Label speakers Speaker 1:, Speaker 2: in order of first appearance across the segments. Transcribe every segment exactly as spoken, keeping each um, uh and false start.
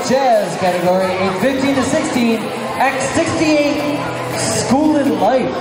Speaker 1: Jazz category, age fifteen to sixteen, Act sixty-eight, School in Life.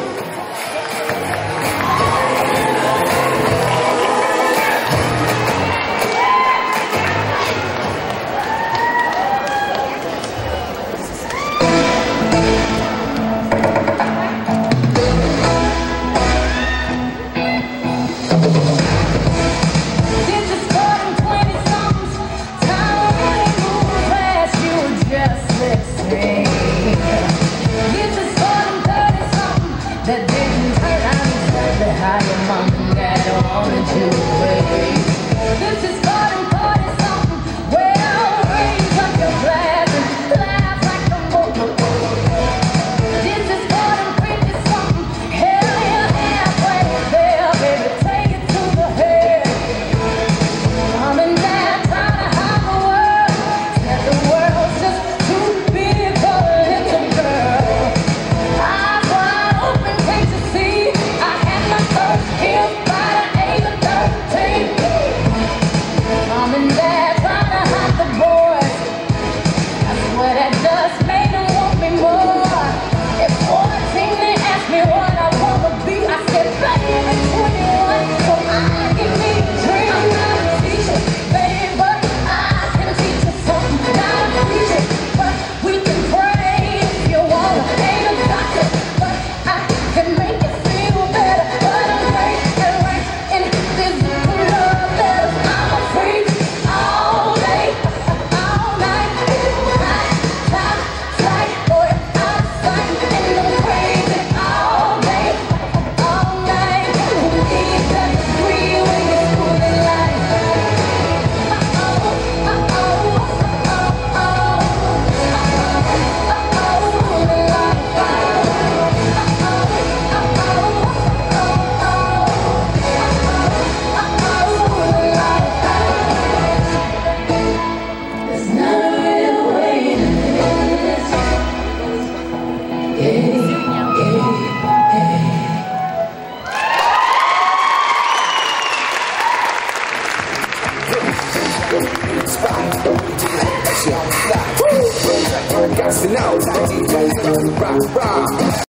Speaker 2: That didn't turn out exactly how your mom and dad wanted you to wait. This is garden party something well, raise up your glass and laugh like a motor. This is garden pretty something, hell yeah, halfway there, baby, take it to the head. Mom and dad trying to hide the world, said the world's just too big for a little girl. Mom and dad trying to hide the boys. I swear that just made them want me more. At fourteen they asked me what I wanna be. I said, baby, twenty-one, so I can be a dream. I'm not a teacher, baby, but I can teach you something. Not a teacher, but we can pray if you wanna. Ain't a doctor, but I can make you feel better. But I'm great and right in physical love letters. I'm a freak.
Speaker 3: Got to know, rock, rock.